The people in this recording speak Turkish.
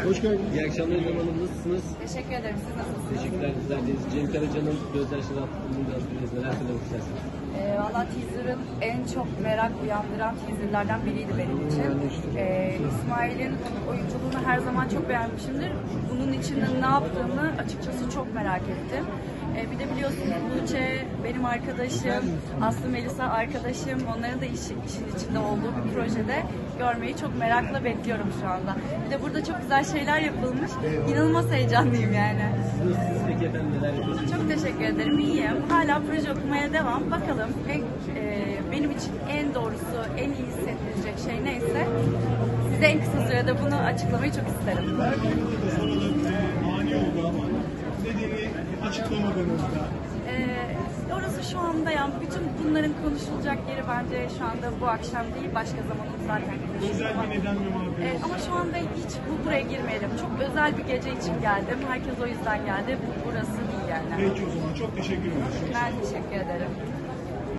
Hoş geldiniz. İyi akşamlar İrem Hanım, nasılsınız? Teşekkür ederim. Siz nasılsınız? Teşekkürler, güzeldiniz. Cem Karaca'nın gözyaşları attığını biraz biliyoruz. Neler söylemek istersiniz? Valla teaser'ın en çok merak uyandıran teaserlardan biriydi benim için. İsmail'in oyunculuğunu her zaman çok beğenmişimdir. Bunun için ne yaptığını açıkçası çok merak ettim. Bir de biliyorsunuz Tuğçe benim arkadaşım, Aslı Melisa arkadaşım. Onların da işin içinde olduğu bir projede görmeyi çok merakla bekliyorum şu anda. Bir de burada çok güzel şeyler yapılmış. İnanılmaz heyecanlıyım yani. Nasılsınız peki efendim, neler yapıyorsunuz? Çok teşekkür ederim. İyiyim. Hala proje okumaya devam. Bakalım benim için en doğrusu, en iyi hissettirecek şey neyse size en kısa sürede bunu açıklamayı çok isterim. Mani oldu ama nedeni açıklamadınız da. Orası şu anda yani bütün bunların konuşulacak yeri bence şu anda bu akşam değil, başka zaman zaten konuşuruz. Özel bir neden mi var? Ama şu anda hiç buraya girmeyelim. Çok özel bir gece için geldim. Herkes o yüzden geldi. Burası değil yani. Peki o zaman çok teşekkür ederim. Ben teşekkür ederim.